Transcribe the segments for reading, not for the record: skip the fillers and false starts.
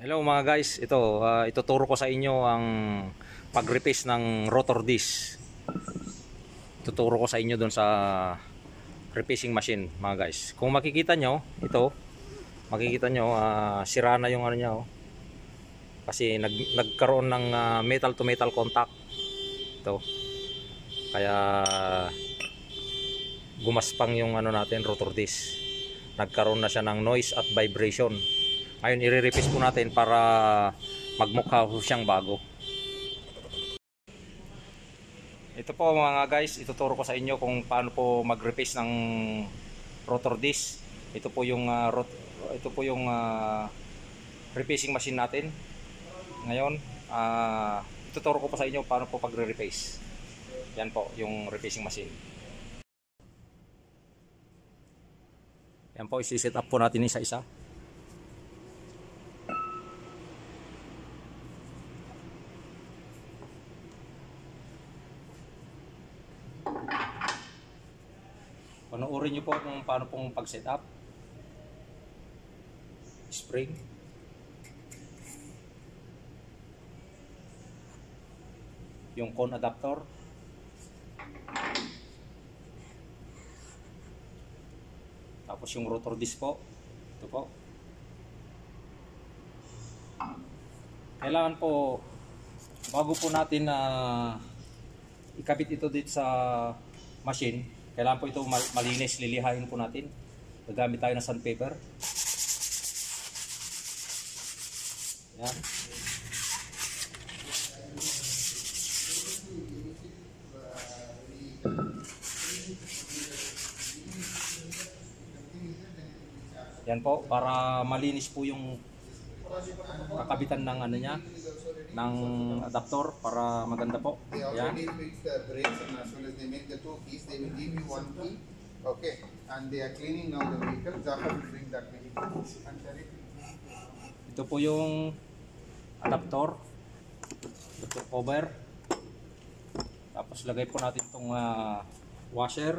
Hello mga guys, ituturo ko sa inyo ang pag-replace ng rotor disc. Tuturo ko sa inyo doon sa replacing machine mga guys. Kung makikita nyo, makikita nyo sira na yung ano niya oh. Kasi nagkaroon ng metal to metal contact. Ito. Kaya gumaspang yung ano natin, rotor disc. Nagkaroon na siya ng noise at vibration. Ngayon i-replace po natin para magmukha po siyang bago. Ito po mga guys, ituturo ko sa inyo kung paano po mag-replace ng rotor disc. Ito po yung replacing machine natin. Ngayon, ituturo ko po sa inyo paano po pagre-replace. Yan po yung replacing machine. Yan po, isi-set up po natin isa-isa. Panoorin nyo po kung paano pong pag-set up. Spring. Yung cone adapter. Tapos yung rotor disc po. Ito po. Kailangan po, bago po natin ikabit ito dito sa machine, kailangan po ito malinis, lilihain po natin. Gagamit tayo ng sandpaper. Yan. Yan po, para malinis po yung kakabitan ng ano niya, ng adapter para maganda po. Yan. Okay, and they are cleaning now the vehicle. Zafar will bring that vehicle and Sharif. Ito po yung adapter, ito cover. Tapos lagay po natin itong washer.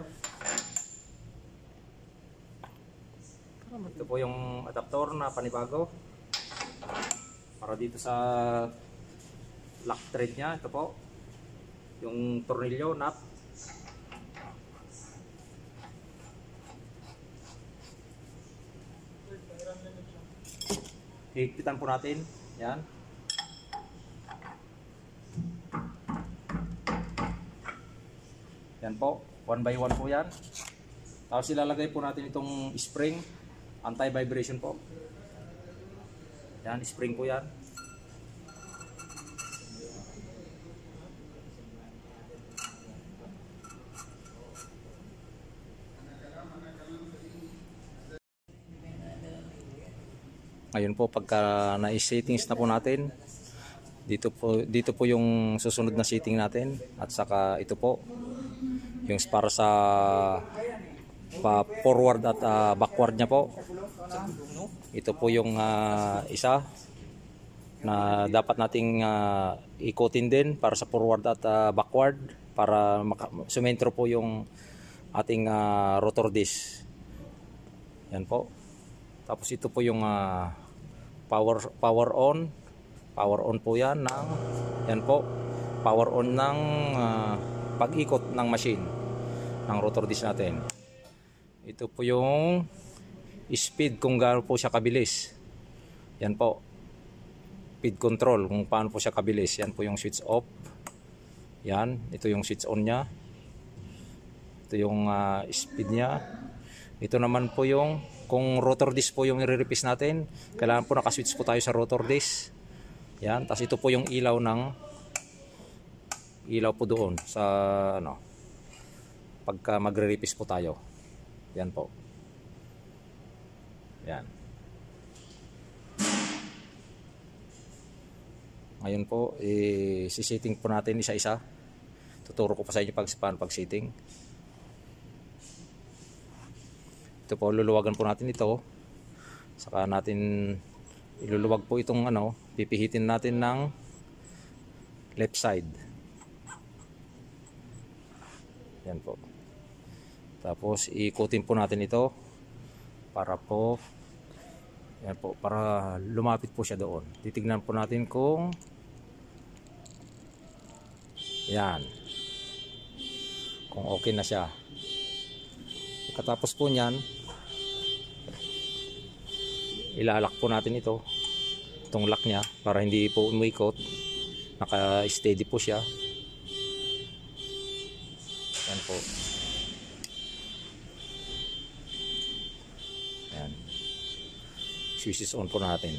Ito po yung adapter na panibago para dito sa lock thread nya. Ito po yung tornilyo, nut. Higpitan po natin yan. Yan po, one by one po yan. Tapos ilalagay po natin itong spring, anti-vibration po. Yan, spring po yan. Ngayon po, pagka na-settings na po natin, dito po yung susunod na setting natin, at saka ito po yung para sa forward at backward nya po. Ito po yung isa na dapat nating ikutin din para sa forward at backward, para sumentro po yung ating rotor disc. Yan po. Tapos ito po yung power on po yan ng yan po, power on ng pag-ikot ng machine ng rotor disc natin. Ito po yung speed, kung gaano po siya kabilis. Yan po, speed control, kung paano po siya kabilis. Yan po yung switch off. Yan, ito yung switch on nya. Ito yung speed nya. Ito naman po yung, kung rotor disc po yung i-replace natin, kailangan po nakaswitch po tayo sa rotor disc. Yan, tapos ito po yung ilaw po doon sa ano, pagka magre-replace po tayo. Yan po. Yan. Ngayon po, si-setting po natin isa-isa. Tuturo ko pa sa inyo paano pag-setting. Ito po, luluwagan po natin ito. Saka natin iluluwag po itong ano, pipihitin natin ng left side. Yan po. Tapos ikutin po natin ito para po Yan po, para lumapit po siya doon. Titignan po natin kung yan, kung okay na siya. Pagkatapos po niyan, ilalak po natin itong lock niya para hindi po umikot. Naka-steady po siya. Yan po. Yan. Switches on po natin.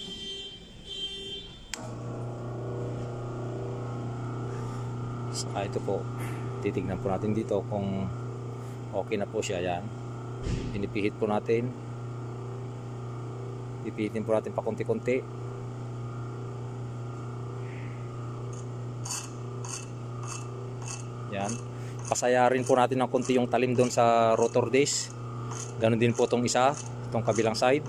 Saka ito po, titignan po natin dito kung okay na po siya. Yan, pinipihit po natin, pipihitin po natin pa konti-konti. Yan, pasayarin po natin ng konti yung talim doon sa rotor disc. Ganon din po itong isa, itong kabilang side.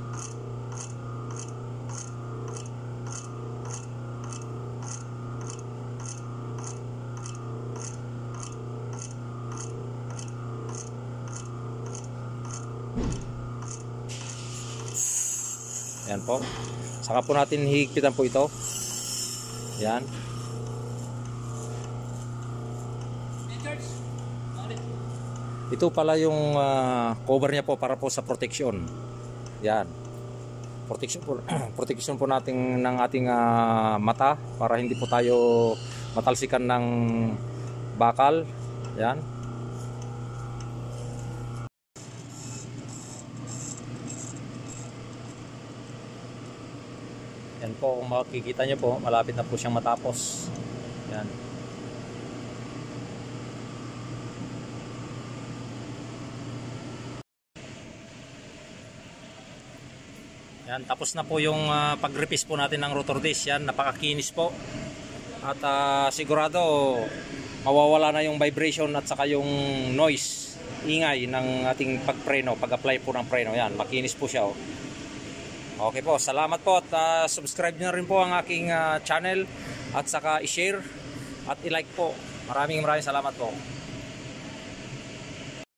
Yan po. Saka po natin hihigpitan po ito. Yan. Ito pala yung cover niya po para po sa protection. Yan. Protection po natin ng ating mata para hindi po tayo matalsikan ng bakal. Yan. Yan po, kung makikita nyo po, malapit na po siyang matapos. Yan. Yan, tapos na po yung pag-repaste po natin ng rotor disc. Yan, napakakinis po. At sigurado mawawala na yung vibration at saka yung noise, ingay ng ating pagpreno, pag-apply po ng preno. Yan, makinis po siya. Okay po, salamat po at subscribe na rin po ang aking channel at saka i-share at i-like po. Maraming salamat po.